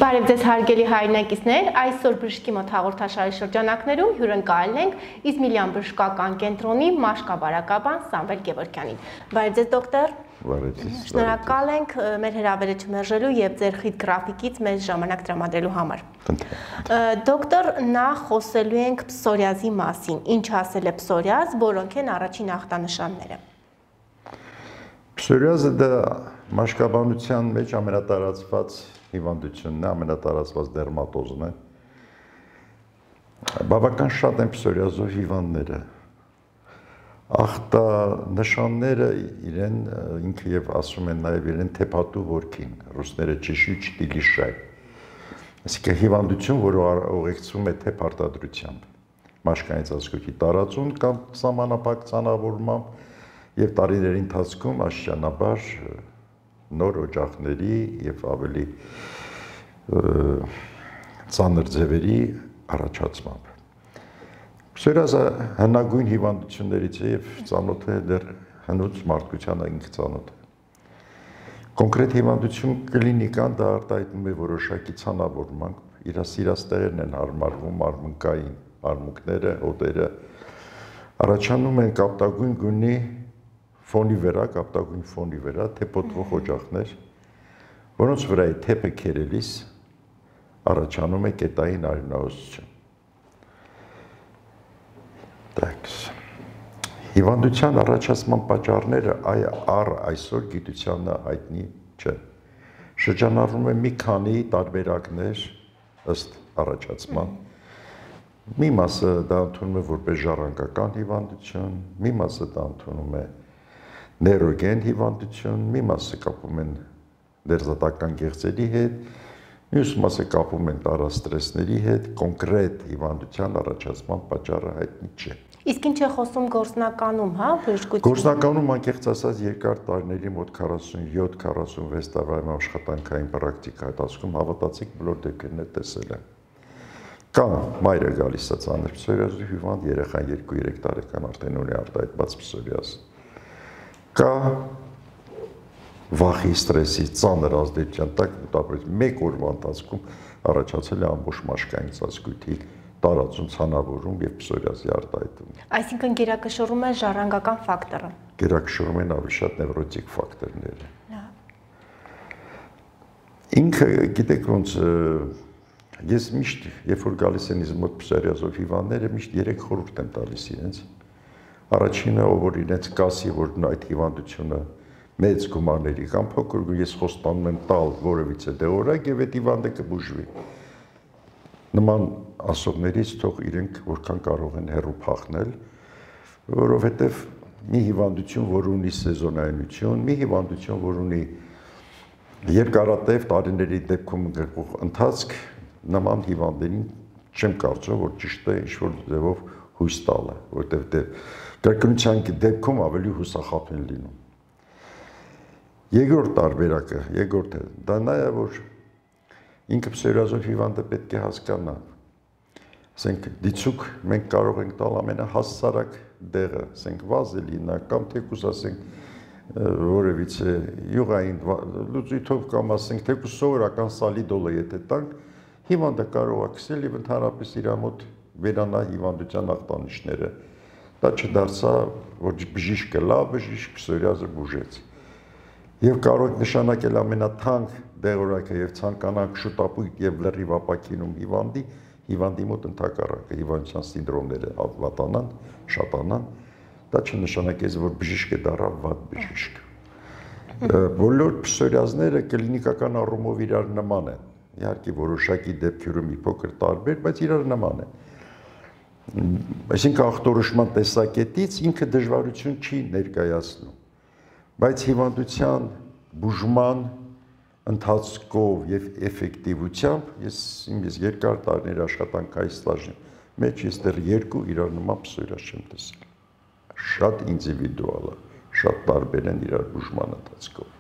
Բարև ձեզ հարգելի հայրենակիցներ, այսօր բժշկի մոտ հաղորդաշարի շրջանակներում հյուրընկալել ենք Իզմիլյան բժշկական կենտրոնի մաշկաբարակաբան Սամվել Գևորգյանին։ Բարև ձեզ դոկտոր։ Բարև ձեզ։ Շնորհակալ ենք մեր հրավերը չմերժելու եւ ձեր խիտ գրաֆիկից մեզ ժամանակ տրամադրելու համար։ Դոկտոր, նախ խոսելու ենք պսորիազի մասին։ Ինչ ասել է պսորիազ, որոնք են առաջին ախտանշանները։ Պսորիազը դա մաշկաբանության մեջ ամենատարածված հիվանդությունն է, ամենատարածված դերմատոզն է։ Բավական շատ են պսորիազով հիվանդները։ Ախտանշանները իրեն ինքը եւ ասում են նաեւ իրեն թեփատու ворքին, ռուսները чешуй-чтилишай։ Այսինքն հիվանդություն, որը ուղեկցվում է թեփ արտադրությամբ, մաշկային ծածկույթի տարածում կամ սահմանափակ ցանավորմամբ եւ տարիների ընթացքում աստիճանաբար նոր օջախների եւ ավելի ծանր ձևերի առաջացմամբ։ Պսորիազը հնագույն հիվանդություններից է եւ ծանոթ է դեռ հնուց մարդկությանը ինքը ծանոթ է։ Կոնկրետ հիվանդություն կլինիկան դա արտահայտում է որոշակի ցանավորմամբ, իր սիրաստեղերն են հարմարվում, արմունկային արմունկները, օդերը առաջանում են կապտագույն գույնի ֆոնի վրա, կապտագույն ֆոնի վրա թեփոտվող օջախներ, որոնց վրա է թեփը քերելիս առաջանում է կետային արյունահոսություն։ Հիվանդության առաջացման պատճառները այսօր գիտությանը հայտնի չեն։ Շրջանառվում է մի քանի տարբերակներ ըստ առաջացման։ Մի մասը դա ընդունում է որպես ժառանգական հիվանդություն, մի մասը դա ընդունում է նեյրոգեն հիվանդություն, մի մասը կապում են ներզատական գեղձերի հետ, մյուս մասը կապում են տարաստրեսների հետ, կոնկրետ հիվանդության առաջացման պատճառը հայտնի չէ։ Իսկ ինչ է խոսում գործնականում, հա, բժշկություն։ Գործնականում անկեղծ ասած երկար տարիների մոտ 47-46 տարվա աշխատանքային պրակտիկայի ընթացքում հավատացիք բոլոր դեպքերները տեսել եմ։ Կամ մայրը գալիս է ծանր պսորիազով հիվանդ, երեխան 2-3 տարեկան արդեն ունի արտահայտված պսորիազ։ Կա վախի, ստրեսի, ծանր ազդեցության տակ մոտավորապես 1 օրվա ընթացքում առաջացել է ամբողջ մաշկային ծածկույթի տարածում, ցանավորում եւ պսորիազի արտահայտում։ Այսինքն գերակշռում է ժառանգական ֆակտորը։ Գերակշռում են ավելի շատ նևրոտիկ ֆակտորները։ Ինքը գիտեք ոնց ես միշտ երբ որ գալիս են ինձ մոտ պսորիազով հիվանդները միշտ 3 խորհուրդ եմ տալիս իրենց։ Առաջինը, որ իրենց կասի, որ այդ հիվանդությունը մեծ գումարների կամ փոքր ես խոստանում եմ տալ որևիցե դեղորայք եւ այդ հիվանդը կբուժվի։ Նման ասողներից թող իրենք որքան կարող են հեռու փախնել, որովհետեւ մի հիվանդություն, որ ունի սեզոնայնություն, մի հիվանդություն, որ ունի երկարատև տարիների դեպքում գրող ընթացք, նման հիվանդներին չեմ կարծում, որ ճիշտ է ինչ-որ ձևով հույս տալը, որովհետեւ կրկնության դեպքում ավելի հուսախապ են լինում։ Երկրորդ տարբերակը, երկրորդը, դա նա է, որ ինքը պսորիազով հիվանդը պետք է հասկանա։ Ասենք դիցուկ մենք կարող ենք տալ ամենահասարակ դեղը, ասենք վազելինա կամ թեկուզ ասենք որևիցե յուղային լուծույթով կամ ասենք թեկուզ սովորական սալիդոլը եթե տանք, հիվանդը կարող է քսել եւ ընդհանրապես իր մոտ վերանա հիվանդության ախտանիշները։ Դա չդարձա, որ բժիշկը լավ բժիշկ պսորիազը բուժեց։ Եվ կարող եք նշանակել ամենաթանկ դեղորայքը եւ ցանկանանք շուտապույտ եւ լրիվ ապակինում հիվանդի մոտ ընդհակառակը հիվանդության սինդրոմները ավատանան, շատանան, դա չնշանակեց, որ բժիշկը դառավ վատ բժիշկ։ Բոլոր պսորիազները կլինիկական առումով իրար նման են։ Իհարկե որոշակի դեպքերում մի փոքր տարբեր, բայց իրար նման են։ Այսինքն ախտորոշման տեսակետից ինքը դժվարություն չի ներկայացնում, բայց հիվանդության բուժման ընթացքով եւ էֆեկտիվությամբ ես երկար տարիների աշխատանքային ստաժի մեջ ես դեռ 2 իրար նման պսորիազ չեմ տեսել։ Շատ ինդիվիդուալ է, շատ տարբեր են իրար բուժման ընթացքով։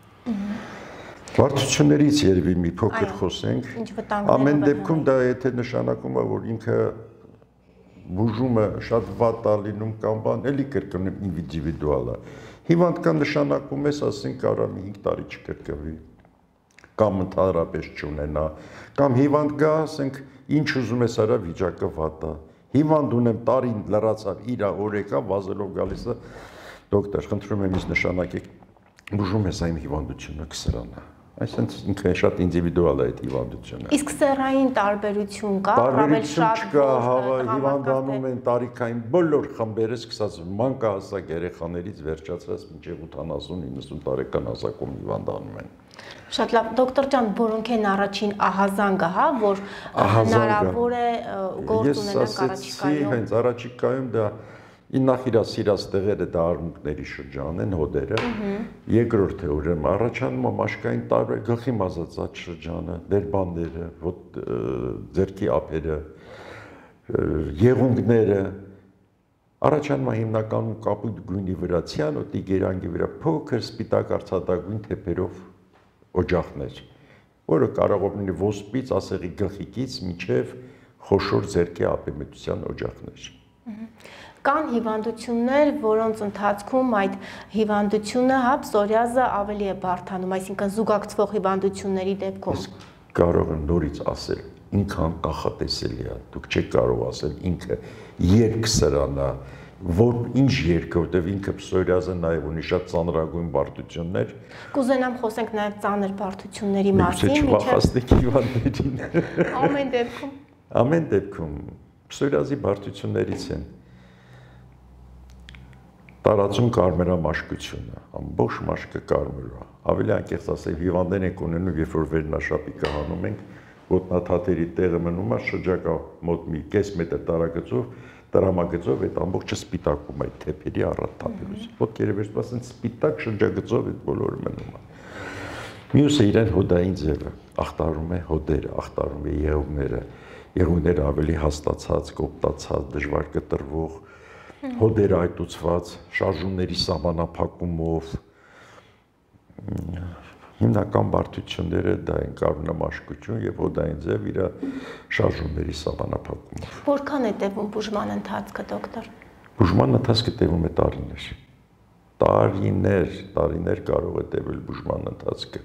Բարդություններից երևի մի փոքր խոսենք։ Ամեն դեպքում դա եթե նշանակում է, որ ինքը բուժումը շատ վատ է լինում կամ բան, էլի կրկնում ինդիվիդուալ է։ Հիվանդ կան նշանակում ես, ասենք կարա մի 5 տարի չկրկվի։ կամ ընդհանրապես չունենա, կամ հիվանդ գա, ասենք, ինչ ուզում ես արա, վիճակը վատ է։ Հիվանդ ունեմ, տարին լրացավ, իր օրեկա վազելով գալիս է, դոկտոր, խնդրում եմ ինձ նշանակեք, բուժում ես այն հիվանդությունը կսրանը։ Այսինքն ինքը շատ ինդիվիդուալ է այդ հիվանդությունը։ Իսկ սեռային տարբերություն կա, առավել շատ չկա, հիվանդանում են տարիքային բոլոր խմբերը, սկսած մանկահասակ երեխաներից վերջացրած մինչև 80-90 տարեկան հասակում հիվանդանում են։ Շատ լավ, դոկտոր ջան, որոնք են առաջին ահազանգը, հա, որ հնարավոր է գործ ունենանք առաջիկայում։ Ես ասեցի, հենց առաջիկայում դա նախ իր սիրած տեղերը դա արմունկների շրջան են, հոդերը, երկրորդը ուրեմն առաջանում է մաշկային տարբեր գլխի մազածած շրջանը, դերբանները, ձեռքի ափերը, եղունգները, առաջանում է հիմնականում կապույտ գույնի վրա, ցիանոտի գերանգի վրա փոքր սպիտակ արծաթագույն թեփերով օջախներ, որը կարող է լինել ոսպից, ասեղի գլխիկից մինչև խոշոր ձեռքի ափեմետության օջախներ։ Կան հիվանդություններ, որոնց ընթացքում այդ հիվանդությունը, հա, պսորիազը ավելի է բարդանում, այսինքն զուգակցվող հիվանդությունների դեպքում։ Կարող եմ նորից ասել, ինքան կանխատեսելի է, դուք չեք կարող ասել ինքը երկսրանա, որ ինչ երկը, որտեղ ինքը պսորիազը նաև ունի շատ ծանրագույն բարդություններ։ Կուզենամ խոսենք նաև ծանր բարդությունների մասին, չվախեցնեք հիվանդներին։ Ամեն դեպքում։ Ամեն դեպքում պսորիազի բարդություններից են տարածում կարմրամաշկությունը, ամբողջ մաշկը կարմիր է։ Ավելի անկեղծ ասել, հիվանդներ ենք ունենում, երբ որ վերնաշապիկը հանում ենք, ոտնաթաթերի տեղը մնում է շրջակա մոտ մի կես մետր տարագծով, տրամագծով այդ ամբողջը սպիտակում է թեփերի առատ թափերից։ Ոտքերը վերցված են սպիտակ շրջագծով այդ բոլորը մնում է։ Մյուսը իրեն հոդային ձևը, ախտարում է հոդերը, ախտարում է եղունգները ավելի հաստացած, կոպտացած, դժվար կտրվող, հոդերը այտուցված, շարժումների սահմանափակումով, հիմնական բարդությունները դա են կարմրամաշկություն եւ հոդային ձև իր շարժումների սահմանափակումով։ Որքան է տևում բուժման ընթացքը, դոկտոր։ Բուժման ընթացքը տևում է տարիներ։ Տարիներ կարող է տևել բուժման ընթացքը։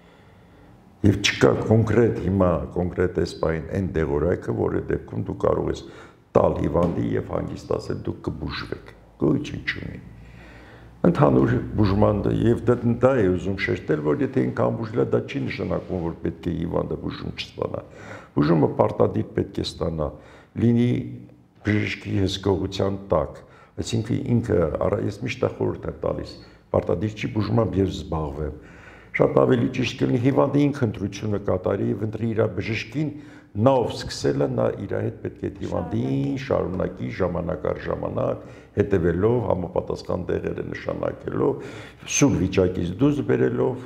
Եվ չկա կոնկրետ էսպային այն դեղորայքը, որը դեպքում դու կարող ես տալ հիվանդի եւ հանգստացել դուք կբուժվեք։ Գոյություն չունի։ Ընդհանուր բուժման եւ դա է ուզում շեշտել, որ եթե ինքան բուժելա, դա չի նշանակում, որ պետք է հիվանդը բուժում չստանա։ Բուժումը պարտադիր պետք է ստանա, լինի բժշկի հսկողության տակ, այսինքն ինքը ես միշտ խորհուրդ եմ տալիս, պարտադիր չի բուժմամբ եւ զբաղվեմ։ Շատ ավելի ճիշտ կլինի հիվանդը ինքը ընտրությունը կատարի եւ ընտրի իր բժշկին, նա ով սկսելը, նա իր հետ պետք է հիվանդին շարունակի ժամանակ առ ժամանակ, հետևելով, համապատասխան տեղերը նշանակելով, սուր վիճակից դուրս բերելով,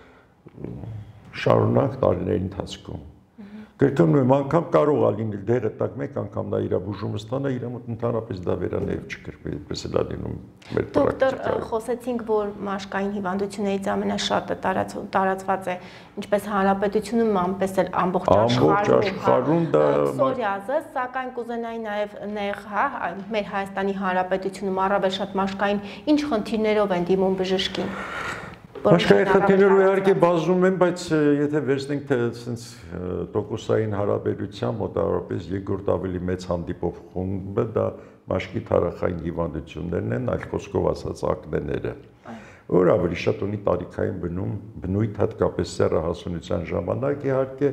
շարունակ տարիների ընթացքում։ Կրկնում անգամ կարող է լինել դեղը տակ մեկ անգամ նա իր բուժումը ստանա, իր մոտ ընդհանրապես դա վերանայվ չկրվի, այդպես էլ է լինում մեր պրակտիկայում։ Դոկտոր, խոսեցինք, որ մաշկային հիվանդություններից ամենաշատը տարածված է ինչպես հանրապետությունում, այնպես էլ ամբողջ աշխարհում դա պսորիազը, սակայն կուզենայի նաև մեր Հայաստանի Հանրապետությունում առավել շատ մաշկային ինչ խնդիրներով են դիմում բժշկին։ Մաշկային խնդիրները իհարկե բազում են, բայց եթե վերցնենք թե այսպես տոկոսային հարաբերությամբ մոտավորապես երկրորդ ավելի մեծ հանդիպող խումբը դա մաշկի թարախային հիվանդություններն են, այլ խոսքով ասած ակնեները, որ ավելի շատ ունի տարիքային բնույթ, հատկապես սեռահասունության ժամանակ իհարկե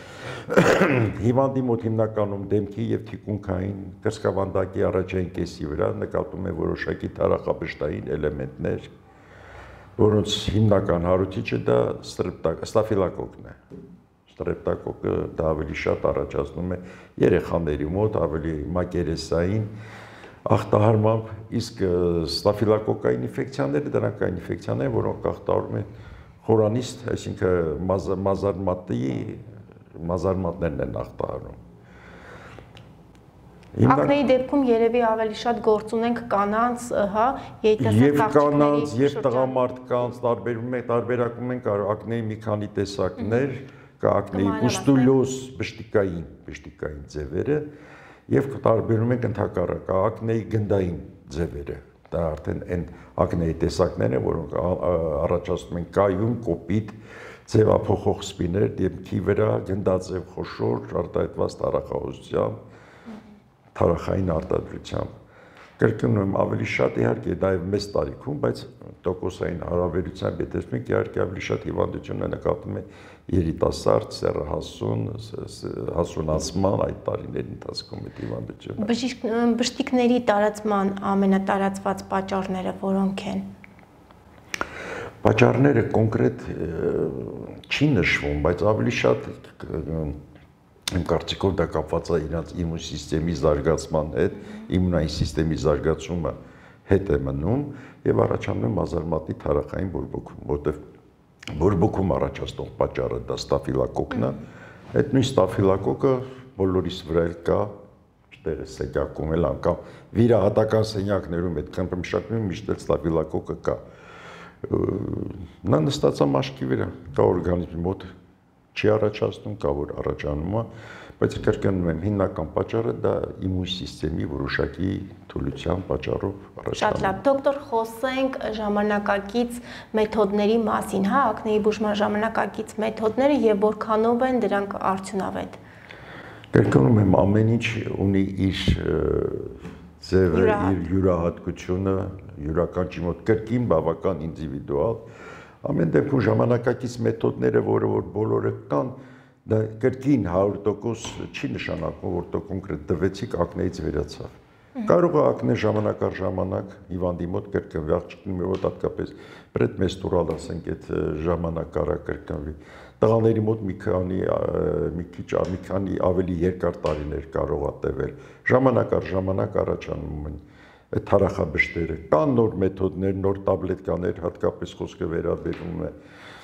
հիվանդի մոտ հիմնականում դեմքի եւ թիկունքային կրծքավանդակի առաջային կեսի վրա նկատում են որոշակի թարախաբշտային էլեմենտներ, որոնց հիմնական հարուցիչը դա ստաֆիլոկոկն է։ Ստրեպտոկոկը դա ավելի շատ առաջացնում է երեխաների մոտ, ավելի մակերեսային ախտահարմամբ, իսկ ստաֆիլոկոկային ինֆեկցիաները դրանք այն ինֆեկցիաներ, որոնք ախտահարում են խորանիստ, այսինքն մազարմատներն են ախտահարում։ Ակնեի դեպքում երևի ավելի շատ գործ ունենք կանանց, հա, երիտասարդ կանանց, եւ տղամարդկանց տարբերակում են ակնեի մի քանի տեսակներ, կա ակնեի պուստուլոզ բշտիկային ձևերը եւ տարբերում ենք ընդհակառակ ակնեի գնդային ձևերը, Դա արդեն այն ակնեի տեսակներն են, որոնք առաջացնում են կայուն, կոպիտ, ձևափոխող սպիներ, դեմքի վրա գնդաձև խոշոր արտահայտված տարախահոսությամբ, թարախային արտադրությամբ։ Կրկնում եմ, ավելի շատ իհարկե դա է մեծ տարիքում, բայց տոկոսային հարաբերությամբ եթե ասենք իհարկե ավելի շատ հիվանդությունը նկատվում է երիտասարդ, սեռահասուն, հասունացման այդ տարիների ընթացքում այդ հիվանդությունը։ Բժիշկների տարածման ամենատարածված պատճառները որոնք են։ Պատճառները կոնկրետ չի նշվում, բայց ավելի շատ իմ կարծիքով դա կապված է իրաց իմուն սիստեմի զարգացման հետ, իմունային սիստեմի զարգացումը հետ է մնում եւ առաջանում է մազարմատի թարախային բորբոքում, որտեղ բորբոքում առաջացնող պատճառը դա ստաֆիլոկոկն է, այդ նույն ստաֆիլոկոկը բոլորիս վրա էլ կա, այդտեղ է սենյակում էլ անգամ վիրահատական սենյակներում այդ խմբմշակում միշտ էլ ստաֆիլոկոկը կա։ Նա նստած է մաշկի վրա, կա օրգանիզմի մոտ չի առաջացնում, կա որ առաջանում է, բայց կրկնում եմ, հիմնական պատճառը դա իմուն սիստեմի որոշակի թուլության պատճառով առաջանում է։ Շատ լավ, դոկտոր, խոսենք ժամանակակից մեթոդների մասին, հա, ակնեի բուժման ժամանակակից մեթոդները եւ որքանով են դրանք արդյունավետ։ Կրկնում եմ, ամեն ինչ ունի իր ձևը, իր յուրահատկությունը, յուրաքանչյուր մոտ կրկին բավական ինդիվիդուալ։ Ամեն դեպքում ժամանակակից մեթոդները, որը որ բոլորը կան, դա կրկին 100% չի նշանակում, որ դու կոնկրետ դվեցիք ակնեից վերացավ։ Կարող է ակնե ժամանակ առ ժամանակ հիվանդի մոտ կրկնվի, աղջիկի մոտ հատկապես պրեդմենստրուալ, ասենք, այդ ժամանակ կարա կրկնվի։ Տղաների մոտ մի քանի ավելի երկար տարիներ կարող է տևել։ Ժամանակ առ ժամանակ առաջանում են թարախաբշտերը, կան նոր մեթոդներ, նոր տաբլետկաներ, հատկապես խոսքը վերաբերում է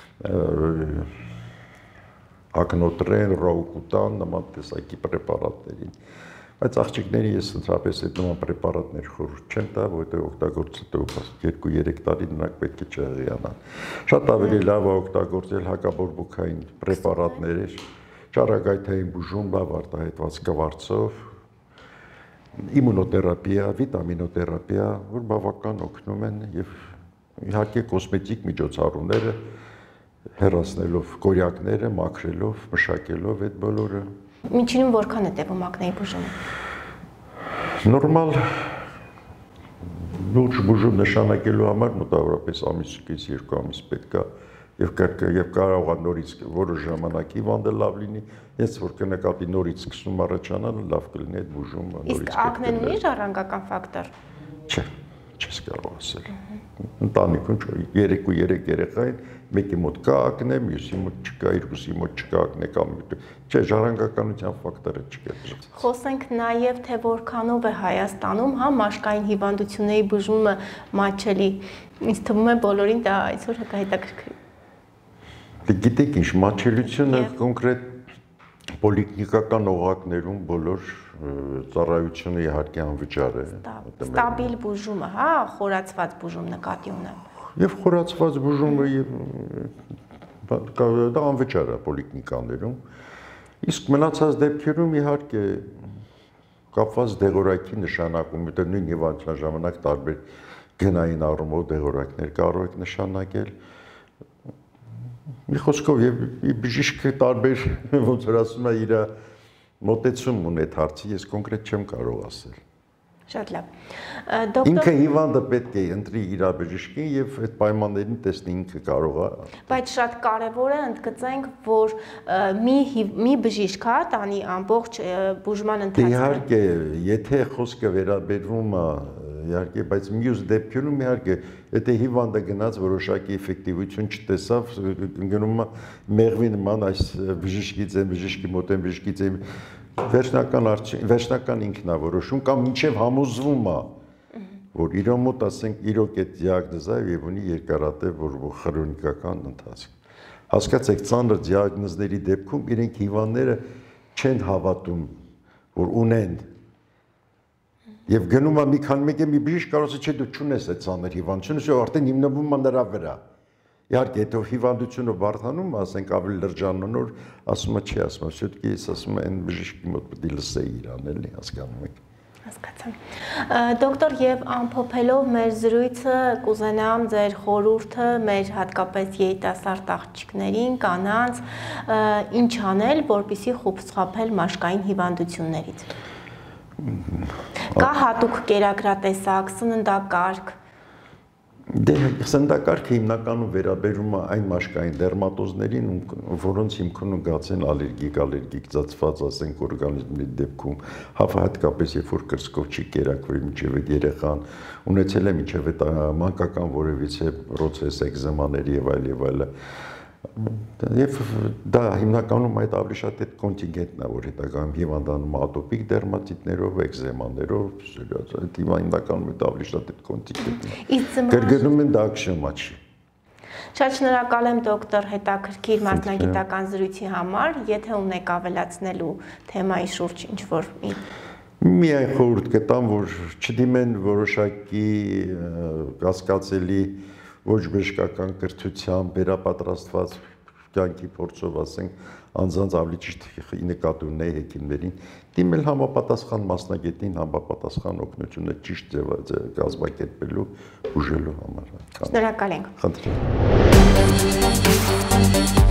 ակնոտրեն, ռոուկուտան, նման տեսակի պրեպարատներին։ Բայց աղջիկների ես ընդհանրապես այդ նման պրեպարատներ խորհուրդ չեմ տա, որովհետև օգտագործելով 2-3 տարի նրանք պետք է չհեղիանան։ Շատ ավելի լավ է օգտագործել հակաբորբոքային պրեպարատներ, ճառագայթային բուժում, լավ արտահայտված կվարձով, իմունոթերապիա, վիտամինոթերապիա, որ բավական օգնում են եւ իհարկե կոսմետիկ միջոցառումները հեռացնելով կորյակները, մաքրելով, մշակելով այդ բոլորը։ Միջինում որքան է տևում ակնեի բուժումը։ Նորմալ լուրջ բուժում նշանակելու համար մոտավորապես ամիսից 2 ամիս պետք է եւ կարող է նորից որոշ ժամանակ հիվանդը լավ լինի, ես որ կնկատի նորից սկսում առաջանալ, լավ կլինի այդ բուժումը նորից։ Իսկ ակնեն ունի ժառանգական ֆակտոր։ Չէ, չես կարող ասել։ Ընտանիքում 3 երեխա են, մեկի մոտ կա ակնե, մյուսի մոտ չկա, երկուսի մոտ չկա ակնե կամ չէ, ժառանգականության ֆակտորը չկա։ Խոսենք նաև թե որքանով է Հայաստանում, հա, մաշկային հիվանդությունների բուժումը մատչելի։ Ինձ թվում է բոլորին դա այսօր հետաքրքրի։ Գիտեք ինչ, մատչելիությունը կոնկրետ պոլիկլինիկական օղակներում բոլոր ծառայությունը իհարկե անվճար է։ Ստաբիլ բուժումը, հա, խորացված բուժում նկատի ունեմ։ Եվ խորացված բուժումը դա անվճար է պոլիկլինիկաներում։ Իսկ մնացած դեպքերում իհարկե կապված դեղորայքի նշանակում, որտեղ նույն հիվանդության ժամանակ տարբեր գնային առումով դեղորայքներ կարող եք նշանակել։ Մի խոսքով եւ բժիշկը տարբեր ոնց որ ասում է իր մոտեցում ունի այդ հարցի, ես կոնկրետ չեմ կարող ասել։ Շատ լավ։ Ինքը հիվանդը պետք է ընտրի իր բժիշկին եւ այդ պայմաններին տեսնի ինքը կարող է։ Բայց շատ կարեւոր է ընդգծենք, որ մի բժիշկ հա տանի ամբողջ բուժման ընթացքը։ Իհարկե, եթե խոսքը վերաբերվում է իհարկե, բայց մյուս դեպքերում իհարկե, եթե հիվանդը գնաց որոշակի էֆեկտիվություն չտեսավ, գնում է մեղվի նման այս բժիշկից են, բժիշկի մոտ են, բժիշկից են վերջնական ինքն է որոշում կամ մինչև համոզվում է, որ իր մոտ ասենք իրոք այդ դիագնոզը եւ ունի երկարատև քրոնիկական ընթացք։ Հասկացեք, ծանր դիագնոզների դեպքում իրենք հիվանդները չեն հավատում, որ ունեն եւ գնում է մի քանի մեկը մի բժիշկ կարող է չէ դու չունես այդ ծանր հիվանդությունը, շո արդեն հիմնվում է նրա վրա։ Իհարկե, եթե հիվանդությունը բարդանում, ասենք ավելի լրջանոնոր, ասում է չի, ասում է, շուտկի ես ասում եմ այն բժիշկի մոտ պետք է լսեի իրան, էլի հասկանում եք։ Հասկացա։ Դոկտոր, եւ ամփոփելով մեր զրույցը, կուզենամ ձեր խորհուրդը մեր հատկապես երիտասարդ աղջիկներին, կանանց, ինչ անել, որպեսզի խուսափել մաշկային հիվանդություններից։ Կա հատուկ կերակրատեսակ, սննդակարգ։ Դե սննդակարգը հիմնականում վերաբերում է այն մաշկային դերմատոզներին, որոնց հիմքում գացեն ալերգիկ ծածված, ասենք, օրգանիզմի դեպքում, հատկապես երբ որ կրծքով չի կերակրվել, մինչև այդ երեխան ունեցել է մինչև այդ մանկական որևիցե պրոցես, էկզեմաների եւ այլ։ Եվ դա հիմնականում այդ ավելի շատ այդ կոնտինգենտն է, որ հետագայում հիվանդանում ատոպիկ դերմատիտներով, էկզեմաներով, այդ հիմնականում այդ ավելի շատ այդ կոնտինգենտն է։ Գրգռում են դա ակշեմաչի։ Շատ շնորհակալ եմ դոկտոր հետաքրքիր մասնագիտական զրույցի համար, եթե ունեք ավելացնելու թեմայի շուրջ ինչ-որ միայն խորհուրդ կտամ, որ չդիմեն որոշակի կասկածելի ոչ բժշկական կրթությամբ վերապատրաստված կյանքի փորձով, ասենք, անձանց ավելի ճիշտ նկատի ունեի հեկիմներին, դիմել համապատասխան մասնագետին, համապատասխան օգնությունը ճիշտ կազմակերպելու, ուժելու համար։ Շնորհակալ ենք։ Խնդրեմ։